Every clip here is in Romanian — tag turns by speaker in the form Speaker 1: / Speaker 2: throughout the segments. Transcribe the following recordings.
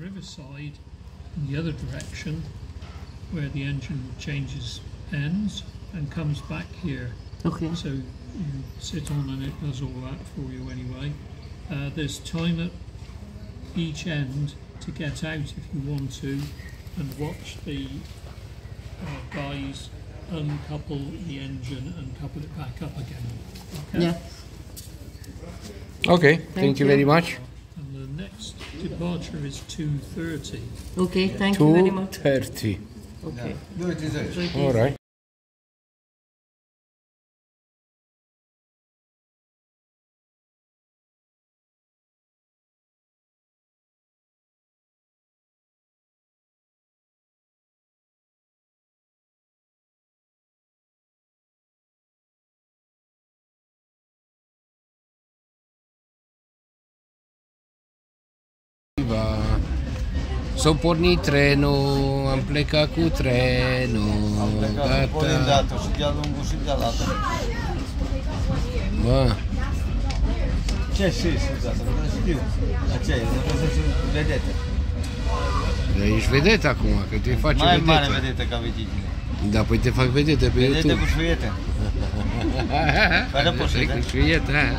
Speaker 1: riverside in the other direction, where the engine changes ends and comes back here.
Speaker 2: Okay.
Speaker 1: So you sit on and it does all that for you anyway. There's time at each end to get out if you want to and watch the guys uncouple the engine and couple it back up again. Okay?
Speaker 2: Yeah.
Speaker 3: Okay, thank you very much.
Speaker 1: And the next departure is 2:30.
Speaker 2: Okay, thank you very much.
Speaker 3: 2:30.
Speaker 2: Okay.
Speaker 3: All right. S-a pornit trenul, am plecat cu trenul,
Speaker 4: Am plecat cu orientată și de-a lungul și de-a lată.
Speaker 3: Bă,
Speaker 4: Ce și asta? Nu știu. Aceea, nu trebuie să vedete.
Speaker 3: dar ești vedetă acum, că te faci
Speaker 4: Mai
Speaker 3: vedetă.
Speaker 4: mare vedetă ca vedetele.
Speaker 3: Da, păi te fac vedetă pe
Speaker 4: Vedete
Speaker 3: YouTube.
Speaker 4: cu șuiete. Fără poșete.
Speaker 3: Cu șuietă, ha.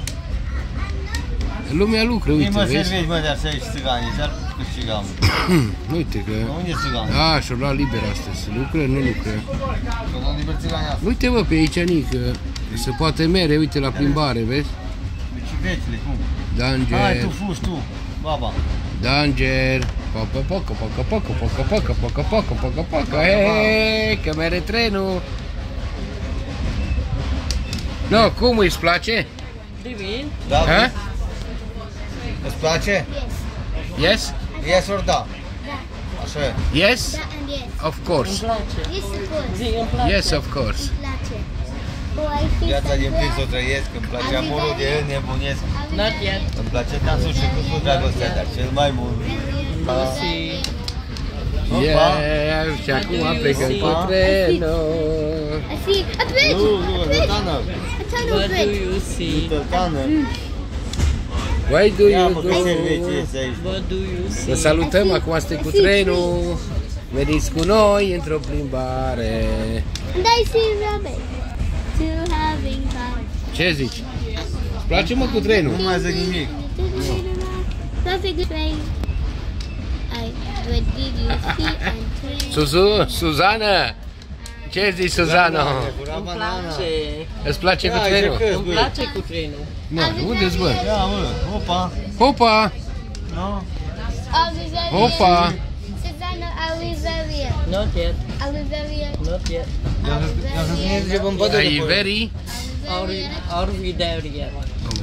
Speaker 3: Lumea lucră, uite,
Speaker 4: Mă
Speaker 3: vezi?
Speaker 4: servești, mă, de așa ești țiganii, și-ar cu țigan.
Speaker 3: Uite că...
Speaker 4: Unde e țigan?
Speaker 3: A, și-o luat liber astăzi. Lucră, nu lucră.
Speaker 4: Că nu liber țiganii asta.
Speaker 3: Uite, bă, pe aici, Nică, se poate mere, uite, la plimbare, vezi?
Speaker 4: Bicicletele, cum?
Speaker 3: Danger,
Speaker 4: Hai, tu fugi, tu, baba.
Speaker 3: danger. Pocă, pocă, pocă, pocă, pocă, pocă, pocă, pocă, pocă, pocă. Hei, că mere trenul. No, cum îți place?
Speaker 2: Divin.
Speaker 4: Da,
Speaker 3: Ha?
Speaker 4: îți place?
Speaker 3: Yes?
Speaker 4: Yes or da? Așa e.
Speaker 3: Yes?
Speaker 5: Da and yes.
Speaker 3: Of course.
Speaker 2: Îmi place.
Speaker 5: Yes, of course.
Speaker 2: Zi, îmi place.
Speaker 3: Yes, of course.
Speaker 5: Îmi place. Oh, I feel
Speaker 4: Viața din plin să o
Speaker 5: so
Speaker 4: trăiesc, îmi place amorul de el nebunesc.
Speaker 2: Not yet.
Speaker 4: Îmi place dansul și cu dragostea, dar cel mai mult.
Speaker 2: Lucy.
Speaker 3: Yeah, și acum plecăm cu trenul.
Speaker 5: I see a bridge.
Speaker 4: Nu, nu,
Speaker 5: A bridge.
Speaker 4: rătană.
Speaker 5: A tunnel
Speaker 2: What do
Speaker 5: bridge.
Speaker 2: you see?
Speaker 4: Rătană.
Speaker 3: Why do
Speaker 4: Ia
Speaker 3: you
Speaker 4: mă, că serveți
Speaker 3: do?
Speaker 4: ești aici.
Speaker 2: What do you
Speaker 3: Vă
Speaker 2: see?
Speaker 3: salutăm, acum suntem cu trenul. Veniți cu noi într-o plimbare.
Speaker 5: And I see rabbit. Two having fun.
Speaker 3: Ce zici? Îți place, mă, cu trenul?
Speaker 4: Nu mai zic nimic.
Speaker 5: Perfect train. What did you see and train?
Speaker 3: Suzana! Ce zici, Suzana?
Speaker 4: Fura
Speaker 2: Îmi
Speaker 4: banana.
Speaker 2: place.
Speaker 3: Îți place cu
Speaker 4: Ia,
Speaker 3: trenul?
Speaker 4: ce
Speaker 2: Îmi place cu trenul.
Speaker 3: Nu, unde-ți bă?
Speaker 4: Ia, mă, opa.
Speaker 3: Hopa!
Speaker 4: Nu?
Speaker 5: Are we very
Speaker 3: Hopa!
Speaker 5: Susanna, are we very
Speaker 2: Not yet.
Speaker 5: Are we very
Speaker 2: Not yet.
Speaker 4: Ia să ne zicem în pădure.
Speaker 3: Ai very?
Speaker 2: Are we there yet?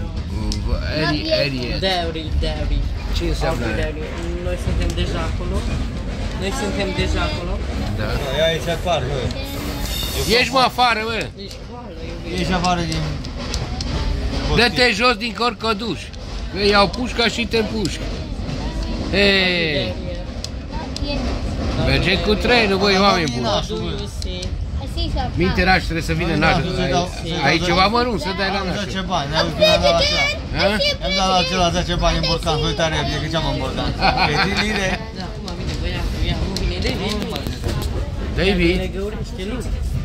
Speaker 3: Eri.
Speaker 2: There.
Speaker 3: Ce înseamnă
Speaker 2: Are we
Speaker 3: aia?
Speaker 2: there yet? Noi suntem deja acolo. Noi suntem deja acolo.
Speaker 3: Da.
Speaker 4: Ia aici afară, bă.
Speaker 3: Ieși, mă, afară, bă!
Speaker 2: Ești goală, iubire.
Speaker 4: Ieși afară din...
Speaker 3: Dă-te jos din corcoduș. Că iau pușca și te împușc. Hei, mergem cu trenul, băi, oameni buni.
Speaker 2: What do you see?
Speaker 5: I see some.
Speaker 3: Minteraș trebuie să vină nașul. Ai ceva mărunt să dai la
Speaker 4: Am
Speaker 3: nașul.
Speaker 4: 10 bani, ne-au zis că am dat la acela.
Speaker 3: Ha?
Speaker 4: Am dat la acela 10 bani în borcan, să uitare repede, că ce-am în borcan. Pe lire.
Speaker 2: Da, acum vine băiatul, ia, nu vine David.
Speaker 3: David,
Speaker 2: Ne găurește lui.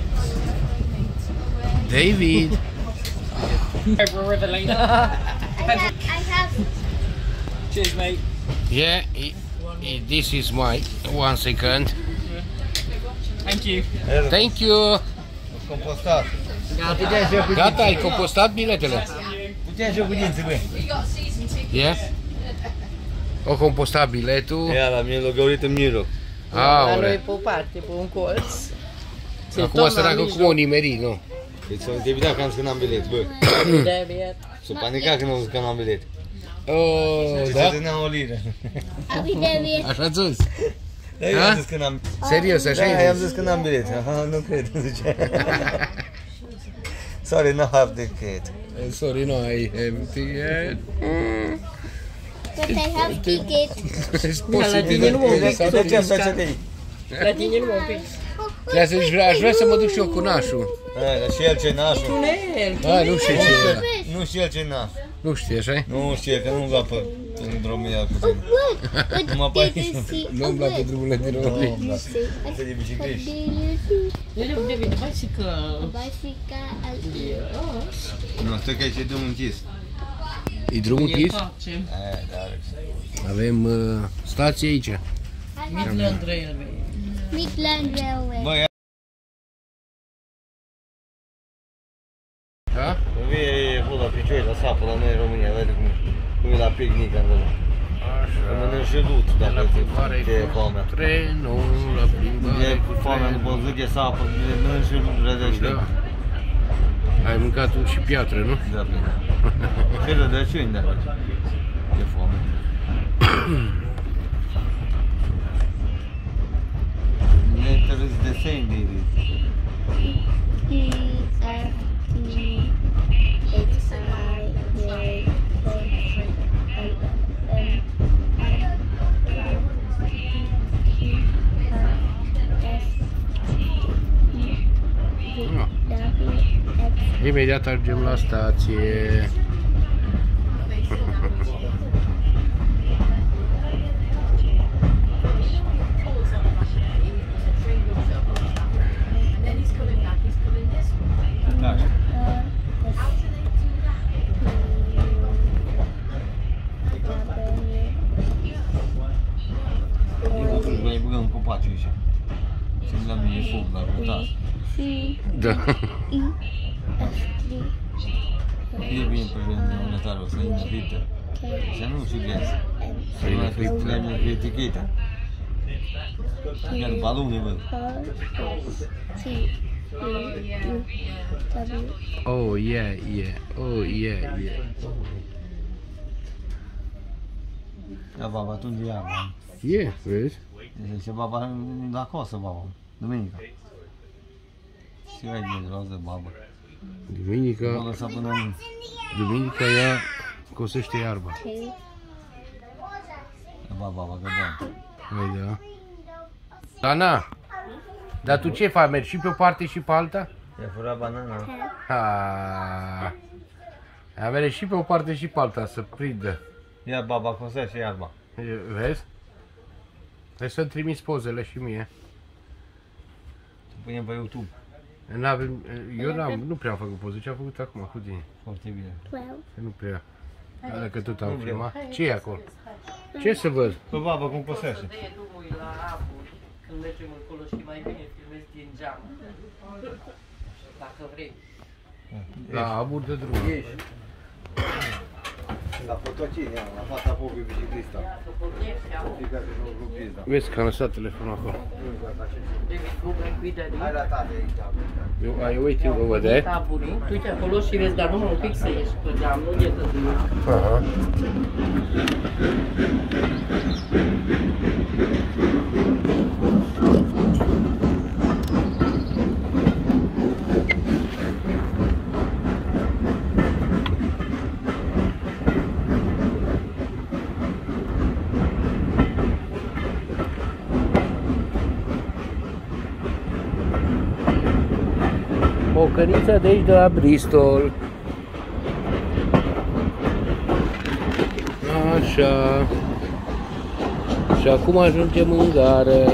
Speaker 3: David.
Speaker 2: We're the later.
Speaker 5: I have.
Speaker 2: Cheers, mate.
Speaker 3: Yeah, this is my 1 second.
Speaker 2: Thank you.
Speaker 3: Thank you.
Speaker 4: Compostat.
Speaker 3: Gata, ai compostat biletele?
Speaker 4: Puteai joc cu dinții, băi.
Speaker 3: Yeah? O compostat biletul.
Speaker 4: Ia, la mine l-a găurit în mijloc.
Speaker 2: La noi
Speaker 3: Aure.
Speaker 2: pe o parte, pe un colț.
Speaker 3: Acum săracă cum o nimeri, nu?
Speaker 4: Deci s-a întrebat că am zis că n-am bilet, bă.
Speaker 2: David.
Speaker 4: S-a panicat că n-am zis că n-am bilet.
Speaker 3: Oh,
Speaker 4: Deci
Speaker 3: da?
Speaker 4: se dănea o liră.
Speaker 5: Are we there?
Speaker 3: Așa ți-o zis?
Speaker 4: Da, eu am zis că n-am...
Speaker 3: Serios, așa
Speaker 4: Da,
Speaker 3: e?
Speaker 4: i-am zis că n-am bilet. Aha, nu cred, zice. Sorry, no have the kid.
Speaker 3: Sorry, no, I have ticket.
Speaker 5: But I have ticket.
Speaker 3: It's
Speaker 2: La tine nu mă
Speaker 3: posibil.
Speaker 2: vezi,
Speaker 4: De ce îmi place de ei?
Speaker 2: La tine nu mă pic.
Speaker 3: Aș vrea să mă duc și eu cu nașul.
Speaker 4: Și el ce nașul.
Speaker 2: Tunel.
Speaker 3: Da, nu știu ce e ăla.
Speaker 4: Nu știu el ce nașul.
Speaker 3: Nu știu, așa-i?
Speaker 4: Nu știu, că nu-mi va pe drumul ăla cu
Speaker 5: Oh,
Speaker 4: tine.
Speaker 5: look.
Speaker 4: Numai pe aici.
Speaker 3: Nu îmi place drumurile din România.
Speaker 4: Nu, asta de bicicliști.
Speaker 5: Do you see
Speaker 2: Eu de bicycle.
Speaker 5: a bicycle and
Speaker 4: Nu, stai că aici e drumul închis.
Speaker 3: E drumul închis?
Speaker 4: Da,
Speaker 3: Avem stație aici.
Speaker 2: Midland Railway.
Speaker 5: Midland Railway.
Speaker 4: Băi,
Speaker 3: Da?
Speaker 4: e acolo la picioi, la sapă, la noi în România, vede cum e la picnic acolo. Că mănânci și lut, dacă te e foamea.
Speaker 3: Trenul, la plimbare
Speaker 4: E
Speaker 3: cu
Speaker 4: foamea
Speaker 3: trenul.
Speaker 4: după zâche sapă, mănânci și lut, rădești.
Speaker 3: Da. Ai mâncat și piatră, nu?
Speaker 4: Da, bine. Și rădăciuni, dacă e foame. Ne trebuie deseni de ele.
Speaker 3: Imediat ajungem la stație.
Speaker 4: Da. Noi băgăm copaci aici. Țin la mine foc, la rutat.
Speaker 3: Da.
Speaker 4: E bine pe monetarul, să invită. Să nu șughezi. Să nu fi probleme cu eticheta. Iar balune, bă.
Speaker 3: Oh, yeah, yeah. Oh, yeah, yeah.
Speaker 4: Ia baba, atunci ia, bă.
Speaker 3: E, vezi?
Speaker 4: Zice baba, la coasă, baba. Duminica. Și ai de roză, baba.
Speaker 3: Duminica,
Speaker 4: Mă lăsa până în...
Speaker 3: duminica ea cosește iarba.
Speaker 4: Ia baba, vagabond.
Speaker 3: Hai, da. Dana, dar tu ce faci? Mergi și pe o parte și pe alta?
Speaker 4: I-a furat banana.
Speaker 3: A merge și pe o parte și pe alta să prindă.
Speaker 4: Ia baba, cosește iarba.
Speaker 3: Vezi? Trebuie să-mi trimiți pozele și mie.
Speaker 4: Să punem pe YouTube.
Speaker 3: Nu prea am făcut poze, ce am făcut acum cu tine?
Speaker 4: Foarte bine.
Speaker 3: Nu prea. Alea că tot am filmat. Ce e acolo? Ce să văd?
Speaker 4: Păi baba, cum cosește?
Speaker 2: De drumul la Abur. Când mergem încolo și mai bine filmezi din geam. Dacă vrei.
Speaker 3: La Abur de drum.
Speaker 4: La fotocine, la fața popii biciclista. Fiecare nu grupizda.
Speaker 3: Vezi că am lăsat telefonul acolo.
Speaker 2: David Goodman, guida din
Speaker 4: Hai la tate aici.
Speaker 3: You are waiting over there?
Speaker 2: taburii. Tu uite acolo și vezi, dar numai un pic să ieși pe geam, nu e târziu.
Speaker 3: Aha. O căniță de aici de la Bristol. Așa. Și acum ajungem în gară.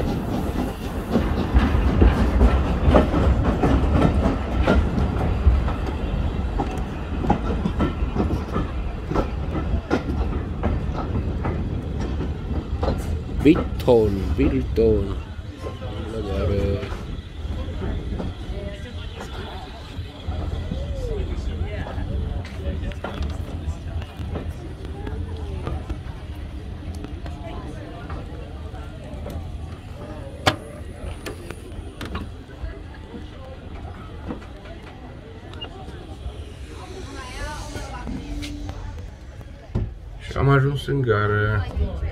Speaker 3: Bilton. La gară. Și am ajuns în gară.